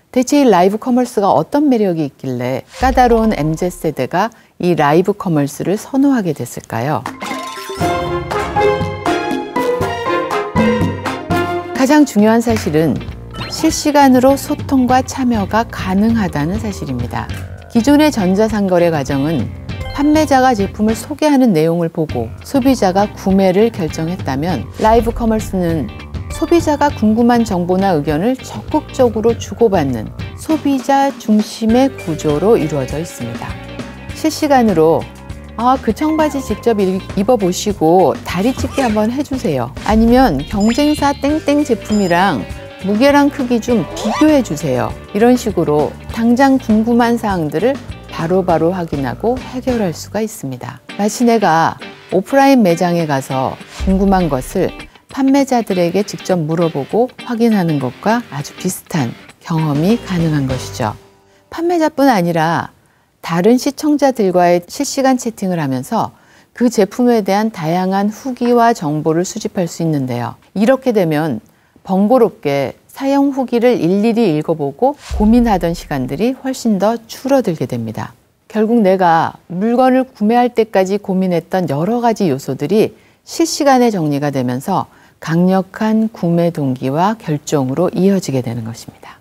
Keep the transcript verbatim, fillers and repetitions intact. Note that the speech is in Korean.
대체 이 라이브 커머스가 어떤 매력이 있길래 까다로운 엠지 세대가 이 라이브 커머스를 선호하게 됐을까요? 가장 중요한 사실은 실시간으로 소통과 참여가 가능하다는 사실입니다. 기존의 전자상거래 과정은 판매자가 제품을 소개하는 내용을 보고 소비자가 구매를 결정했다면 라이브 커머스는 소비자가 궁금한 정보나 의견을 적극적으로 주고받는 소비자 중심의 구조로 이루어져 있습니다. 실시간으로 아, 그 청바지 직접 입어보시고 다리 찢기 한번 해주세요. 아니면 경쟁사 땡땡 제품이랑 무게랑 크기 좀 비교해 주세요. 이런 식으로 당장 궁금한 사항들을 바로바로 확인하고 해결할 수가 있습니다. 마치 내가 오프라인 매장에 가서 궁금한 것을 판매자들에게 직접 물어보고 확인하는 것과 아주 비슷한 경험이 가능한 것이죠. 판매자뿐 아니라 다른 시청자들과의 실시간 채팅을 하면서 그 제품에 대한 다양한 후기와 정보를 수집할 수 있는데요. 이렇게 되면 번거롭게 사용 후기를 일일이 읽어보고 고민하던 시간들이 훨씬 더 줄어들게 됩니다. 결국 내가 물건을 구매할 때까지 고민했던 여러 가지 요소들이 실시간에 정리가 되면서 강력한 구매 동기와 결정으로 이어지게 되는 것입니다.